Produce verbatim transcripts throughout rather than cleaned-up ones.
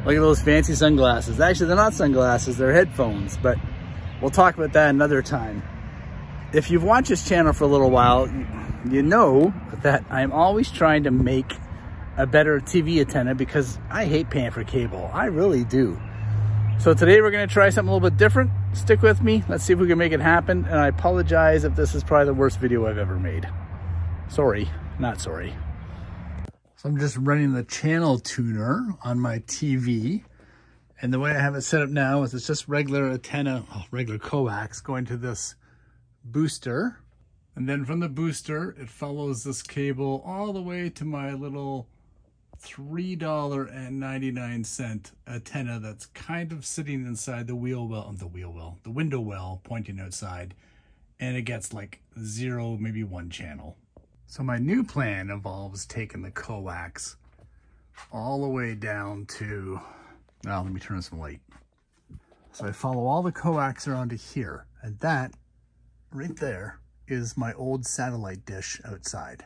Look at those fancy sunglasses. Actually, they're not sunglasses, they're headphones, but we'll talk about that another time. If you've watched this channel for a little while, you know that I'm always trying to make a better T V antenna because I hate paying for cable. I really do. So today we're gonna try something a little bit different. Stick with me, let's see if we can make it happen. And I apologize if this is probably the worst video I've ever made. Sorry, not sorry. So I'm just running the channel tuner on my T V. And the way I have it set up now is it's just regular antenna, oh, regular coax going to this booster. And then from the booster, it follows this cable all the way to my little three ninety-nine antenna that's kind of sitting inside the wheel well, the wheel well, the window well pointing outside. And it gets like zero, maybe one channel. So my new plan involves taking the coax all the way down to, now let me turn on some light. So I follow all the coax around to here, and that right there is my old satellite dish outside.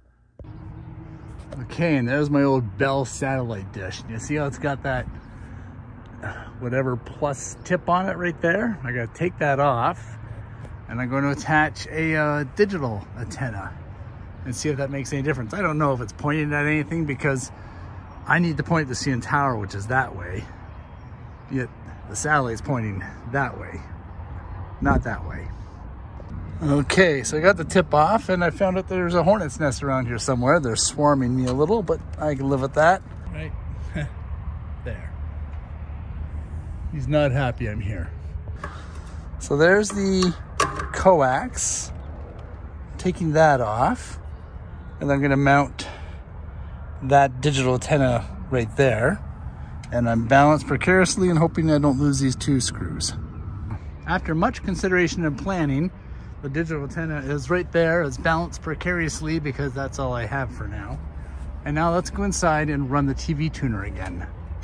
Okay, and there's my old Bell satellite dish. You see how it's got that whatever plus tip on it right there? I gotta take that off, and I'm going to attach a uh, digital antenna and see if that makes any difference. I don't know if it's pointing at anything because I need to point at the C N tower, which is that way. Yet the satellite's pointing that way, not that way. Okay, so I got the tip off and I found out there's a hornet's nest around here somewhere. They're swarming me a little, but I can live with that. Right there. He's not happy I'm here. So there's the coax. Taking that off. And I'm gonna mount that digital antenna right there. And I'm balanced precariously and hoping I don't lose these two screws. After much consideration and planning, the digital antenna is right there. It's balanced precariously because that's all I have for now. And now let's go inside and run the T V tuner again.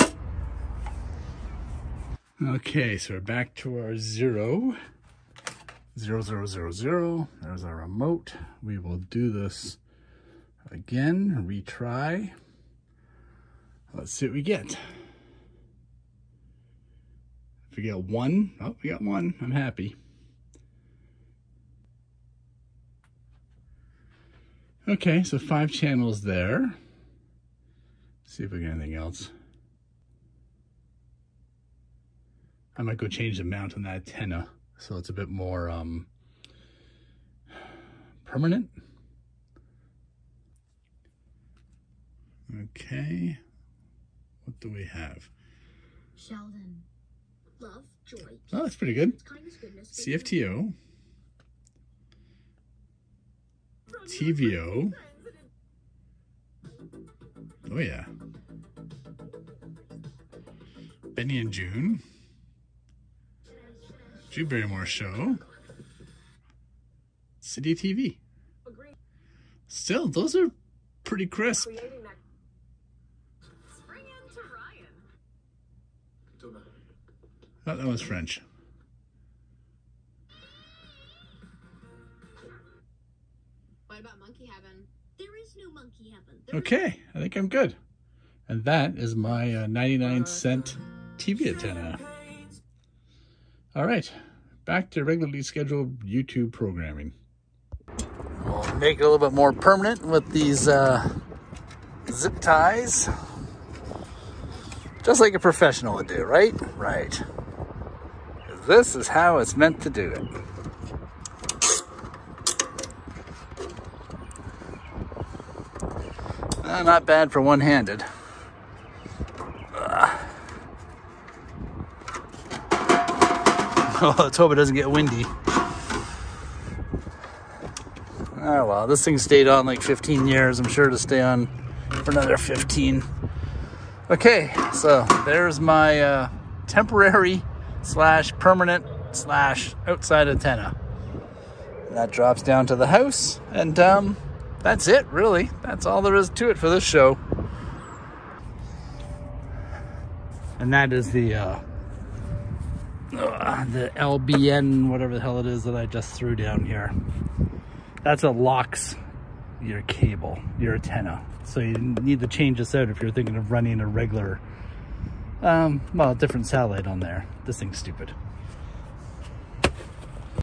Okay, so we're back to our zero. Zero, zero, zero, zero. There's our remote. We will do this again, retry. Let's see what we get. If we get one, oh, we got one, I'm happy. Okay, so five channels there. Let's see if we get anything else. I might go change the mount on that antenna so it's a bit more um, permanent. Okay, what do we have? Sheldon, love, joy. Oh, that's pretty good. C F T O. T V O. Oh yeah. Benny and June. Drew Barrymore Show. City T V. Still, those are pretty crisp. Oh, that was French. What about monkey heaven? There is no monkey heaven. There okay, I think I'm good. And that is my uh, ninety-nine cent T V antenna. All right, back to regularly scheduled YouTube programming. We'll make it a little bit more permanent with these uh, zip ties. Just like a professional would do, right? Right. This is how it's meant to do it. Uh, not bad for one-handed. Uh. Oh, let's hope it doesn't get windy. Oh well, this thing stayed on like fifteen years. I'm sure it'll stay on for another fifteen. Okay, so there's my uh, temporary slash permanent slash outside antenna. That drops down to the house, and um, that's it, really. That's all there is to it for this show. And that is the uh, uh, the L B N, whatever the hell it is that I just threw down here. That's what locks your cable, your antenna. So you need to change this out if you're thinking of running a regular Um, well, different satellite on there. This thing's stupid.